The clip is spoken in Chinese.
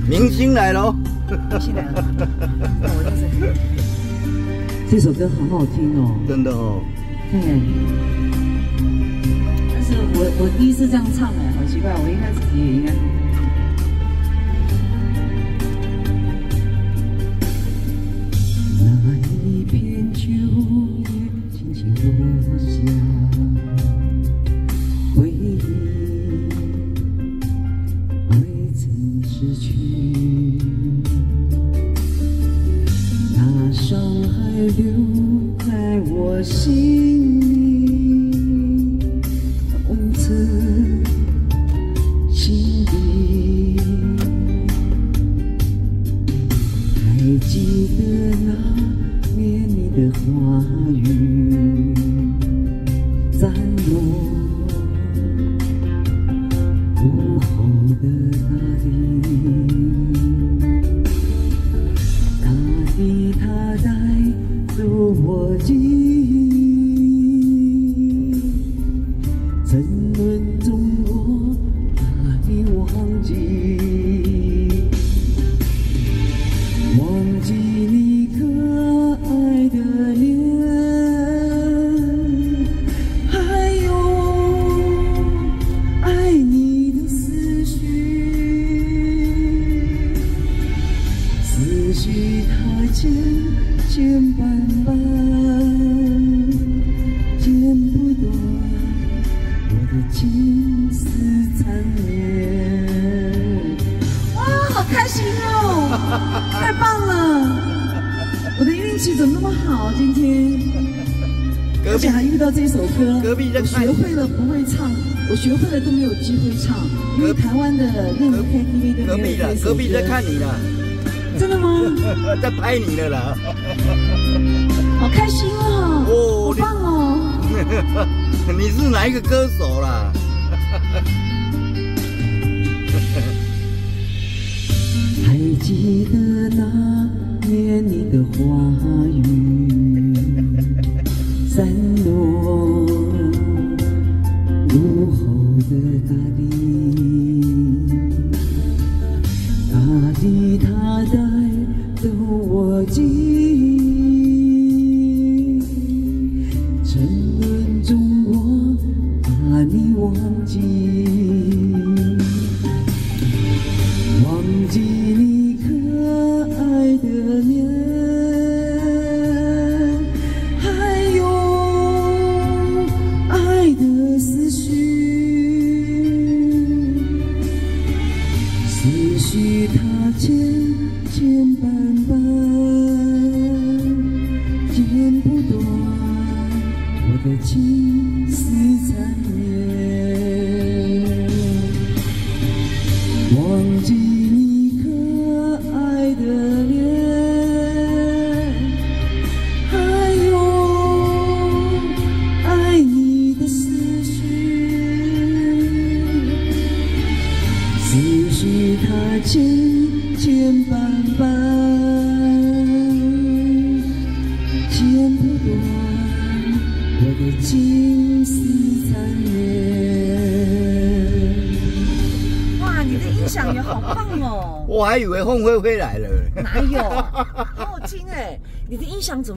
明星来喽！ 明星来了，我真是。 这首歌好好听哦， 真的哦。 对。但是我第一次这样唱哎，好奇怪，我应该自己也应该。那一片秋叶轻轻落下，回忆未曾失去，那伤还留在我心里，痛彻心底。还记得那年你的话语，散落午后的大地，它带走我记忆，沉沦中我把你忘记。忘记你可爱的脸，还有爱你的思绪，思绪它牵牵绊绊，剪不断我的情丝缠绵。哇，好开心哦！太棒了！我的运气怎么那么好？今天，而且还遇到这首歌，我学会了不会唱，我学会了都没有机会唱，因为台湾的任何 KTV 都没有这首歌。 隔壁在看你了， 真的吗？ 在拍你了啦！ 好开心哦！好棒哦！ 你是哪一个歌手啦？ 还记得那年你的话语，散落午后的大地，它带走我记忆，沉沦中我把你忘记。忘记你可爱的脸，还有爱的思绪，思绪它牵牵绊绊，剪不断我的情丝缠绵。忘记你可爱的脸，还有爱你的思绪，思绪它牵牵绊绊，剪不断我的情丝缠绵。 你的音响也好棒哦！ 我还以为凤飞飞来了， 哪有？好好听哎！你的音响怎么？